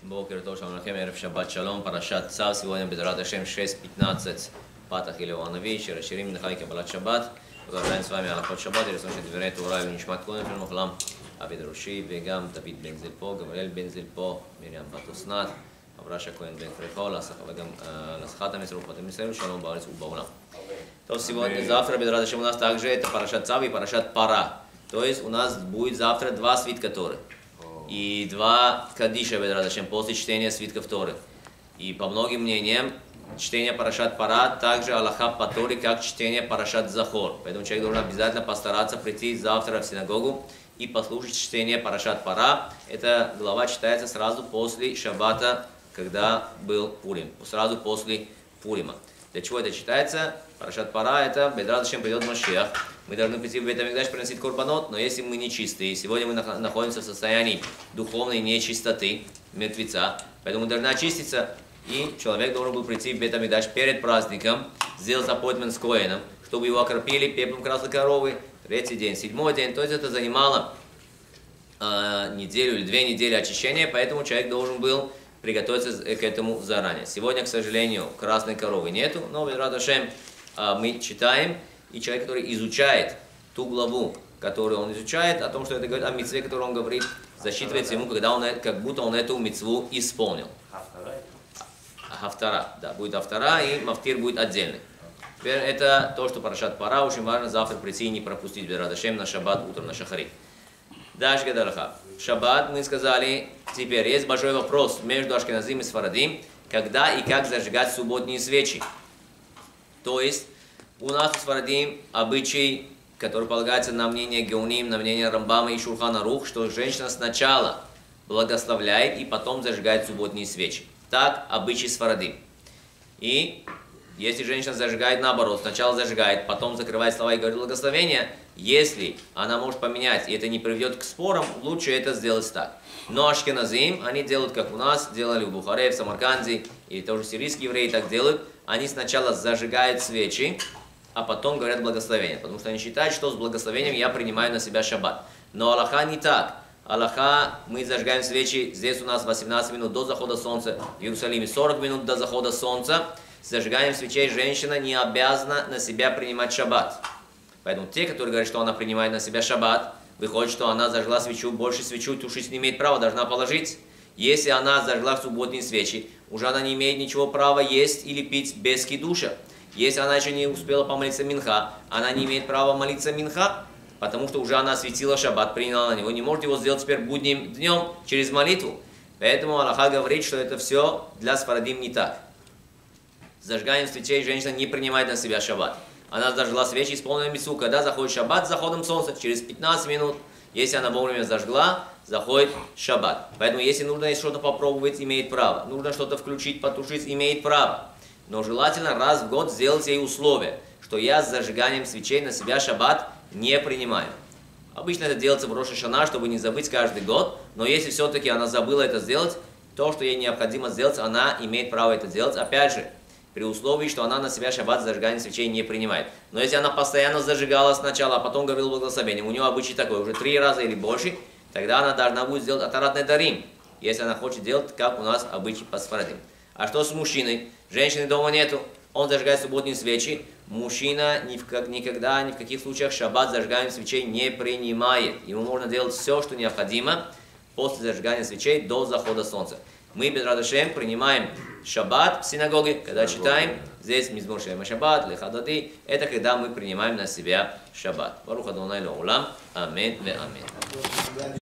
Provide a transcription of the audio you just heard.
Бокер Тош Амрахем, Эрев Шаббат Шалом, Парашат Цав. Сегодня Безрат Ашем 6:15, Патах или Иванович, расширим Нахайка Балат Шаббат. Продолжаем с вами Аллахот Шаббат, и рассмотрим Дверей Тура и Нишмат Конев, Мухлам, Абид Руши, Бегам, Давид бен Зильпо, Гавриэль бен Зильпо, Мирьям бат Уснат, Авраша Коэн бен Фрихол, Ласхата Мисрух Патем Мисеру, Шалом Баарец Убаулам. То сегодня, завтра Безрат Ашем у нас также это Парашат Цав и Парашат Пара. То есть у нас будет завтра два свитка Торы. И два кадиша Бедрат после чтения свитков Торы. И по многим мнениям, чтение Парашат Пара также Аллаха по Торе, как чтение Парашат Захор. Поэтому человек должен обязательно постараться прийти завтра в синагогу и послушать чтение Парашат Пара. Эта глава читается сразу после Шаббата, когда был Пурим. Сразу после Пурима. Для чего это читается? Парашат Пара это Бедрат Ашем придет Машиах. Мы должны прийти в Бейт-Амикдаш приносить корбанот, но если мы нечистые, сегодня мы находимся в состоянии духовной нечистоты, мертвеца, поэтому мы должны очиститься, и человек должен был прийти в Бейт-Амикдаш перед праздником, сделать аппоинтмент с Коэном, чтобы его окропили пеплом красной коровы, третий день, седьмой день, то есть это занимало неделю или 2 недели очищения, поэтому человек должен был приготовиться к этому заранее. Сегодня, к сожалению, красной коровы нету, но Бедрат Ашем мы читаем, и человек, который изучает ту главу, которую он изучает, о том, что это говорит о мицве, которую он говорит, засчитывается ему, когда он, как будто он эту мицву исполнил. Хафтара, да, будет хафтара, и мафтир будет отдельный. Теперь это то, что Парашат Пара, очень важно завтра прийти и не пропустить Бедрат Ашем на шаббат утром, на шахарит. Дальше Гадараха. Шаббат, мы сказали, теперь есть большой вопрос между Ашкеназим и Сфарадим, когда и как зажигать субботние свечи. То есть, у нас в Сфарадим обычай, который полагается на мнение Геоним, на мнение Рамбама и Шулхан Арух, что женщина сначала благословляет и потом зажигает субботние свечи. Так обычай Сфарадим. И если женщина зажигает наоборот, сначала зажигает, потом закрывает слова и говорит благословение, если она может поменять, и это не приведет к спорам, лучше это сделать так. Но Ашкеназим, они делают, как у нас, делали в Бухаре, в Самарканде, и тоже сирийские евреи так делают, они сначала зажигают свечи, а потом говорят благословение, потому что они считают, что с благословением я принимаю на себя шаббат. Но Аллаха не так. Аллаха, мы зажигаем свечи, здесь у нас 18 минут до захода солнца, в Иерусалиме 40 минут до захода солнца. Зажиганием свечей женщина не обязана на себя принимать шаббат. Поэтому те, которые говорят, что она принимает на себя шаббат, выходит, что она зажгла свечу, больше свечу тушить не имеет права, должна положить. Если она зажгла субботние свечи, уже она не имеет ничего права есть или пить без кидуша. Если она еще не успела помолиться минха, она не имеет права молиться минха, потому что уже она осветила шаббат, приняла на него, не может его сделать теперь будним днем через молитву. Поэтому Аллаха говорит, что это все для Сфарадим не так. Зажиганием свечей женщина не принимает на себя шаббат. Она зажгла свечи, исполнила мицву, когда заходит шаббат с заходом солнца, через 15 минут. Если она вовремя зажгла, заходит шаббат. Поэтому если нужно что-то попробовать, имеет право. Нужно что-то включить, потушить, имеет право. Но желательно раз в год сделать ей условие, что я с зажиганием свечей на себя шаббат не принимаю. Обычно это делается в Рош ха-Шана, чтобы не забыть каждый год. Но если все-таки она забыла это сделать, то, что ей необходимо сделать, она имеет право это делать. Опять же, при условии, что она на себя шаббат зажигание свечей не принимает. Но если она постоянно зажигала сначала, а потом говорила благословение, у нее обычай такой, уже 3 раза или больше, тогда она должна будет сделать атарат недарим, если она хочет делать, как у нас обычай по Сфарадим. А что с мужчиной? Женщины дома нету, он зажигает субботние свечи, мужчина никогда, ни в каких случаях шаббат зажиганием свечей не принимает. Ему можно делать все, что необходимо после зажигания свечей до захода солнца. Мы, Бедрат Ашем, принимаем шаббат в синагоге, когда читаем, здесь Мизмор Шема Шаббат, Лехадати, это когда мы принимаем на себя шаббат. Барух Адонай Леулам, амин ве амин.